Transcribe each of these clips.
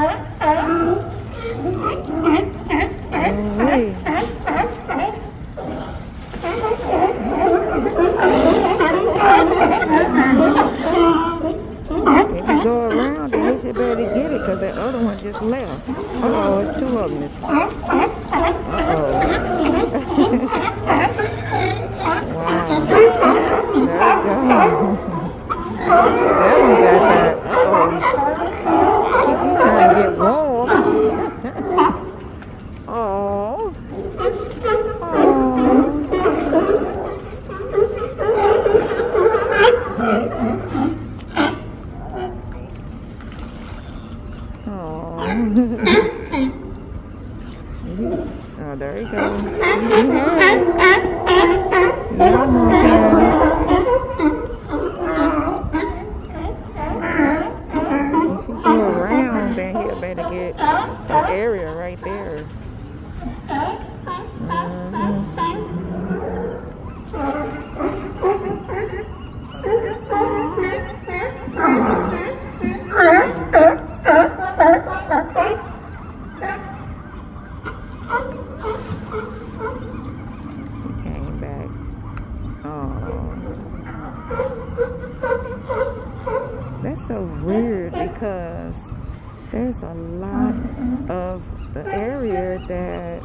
If you go around, then you should better get it, because that other one just left. Uh-oh, it's two of them this time. Uh-oh. Wow. There we go. That one got that. Uh-oh. He's trying to get warm. Oh. Oh, there you go. You almost had it. If you go around, then he'll better get that area right there. Came back. Oh, that's so weird, because there's a lot of the area that,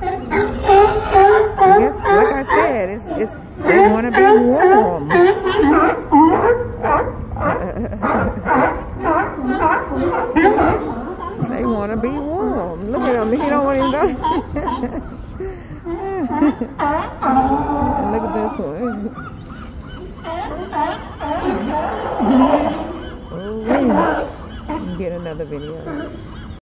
I guess, like I said, it's they want to be warm. They want to be warm. Look at him. He don't want to go. Look at this one. Oh, get another video.